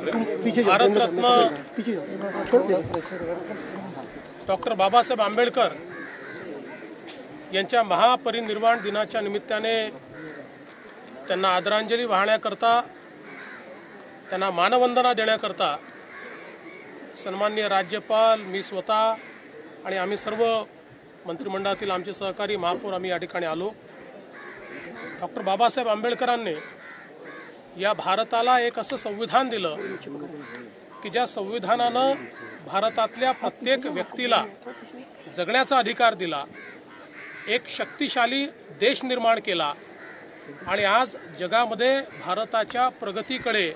Bharat Ratna doctor Babasaheb Ambedkar यांच्या महापरिनिर्वाण दिनाच्या निमित्ताने त्यांना आदरांजली वाहण्याकरता, त्यांना मानवंदना देण्याकरता सन्माननीय राज्यपाल, मी स्वतः आणि आम्ही सर्व मंत्रिमंडळातील आमचे सहकारी महापौर आम्ही या ठिकाणी आलो। डॉक्टर बाबासाहेब आंबेडकरांनी या भारताला एक असं संविधान दिलं की ज्या संविधानानं भारतातल्या प्रत्येक व्यक्तीला जगण्याचा अधिकार दिला, एक शक्तिशाली देश निर्माण केला आणि आज जगामध्ये भारताच्या प्रगतीकडे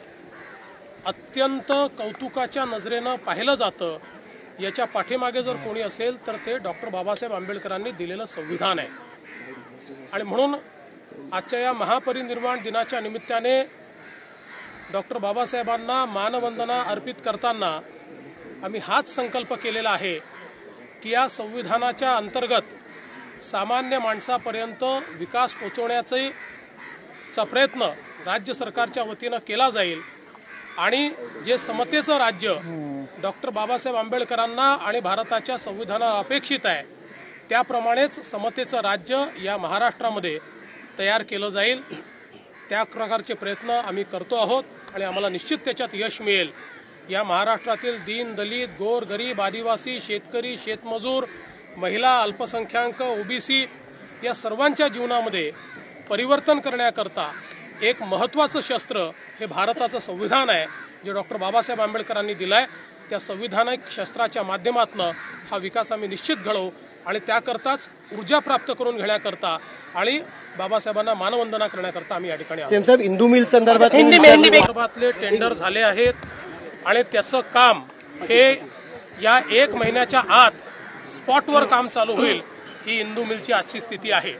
अत्यंत कौतुकाच्या नजरेनं पाहिलं जातं। याच्या पाठीमागे जर कोणी असेल तर ते डॉक्टर बाबासाहेब आंबेडकरांनी दिलेलं संविधान आहे। आणि म्हणून आजच्या या महापरिनिर्वाण दिनाच्या निमित्ताने डॉक्टर बाबासाहेबांना मानवंदना अर्पित करताना आम्ही हाच संकल्प केलेला आहे की या संविधानाच्या अंतर्गत सामान्य माणसापर्यंत विकास पोहोचवण्याचा प्रयत्न राज्य सरकारच्या वतीनं केला जाईल आणि जे समतेचं राज्य डॉक्टर बाबासाहेब आंबेडकरांना आणि भारताच्या संविधानाला अपेक्षित आहे त्याप्रमाणेच समतेचं राज्य या महाराष्ट्रामध्ये तयार केलं जाईल। त्या प्रकारचे प्रयत्न आम्ही करतो आहोत आणि आम्हाला निश्चित त्याच्यात यश मिळेल। या महाराष्ट्रातील दीन, दलित, गोर, गरीब, आदिवासी, शेतकरी, शेतमजूर, महिला, अल्पसंख्याक, ओबीसी या सर्वांच्या जीवनामध्ये परिवर्तन करण्याकरता एक महत्त्वाचं शस्त्र हे भारताचं संविधान आहे जे डॉक्टर बाबासाहेब आंबेडकरांनी दिलंय। त्या संविधानिक शस्त्राच्या माध्यमातून हा विकास आम्ही निश्चित घडवू आणि त्याकरताच ऊर्जा प्राप्त करून घेण्याकरता आणि बाबासाहेबांना मानवंदना करण्याकरता आम्ही या ठिकाणी आहोत। साहेब, इंदू मिल संदर्भातले टेंडर झाले आहेत आणि त्याचं काम हे या 1 महिन्याच्या आत स्पॉटवर काम चालू होईल। ही इंदू मिलची आजची स्थिती आहे।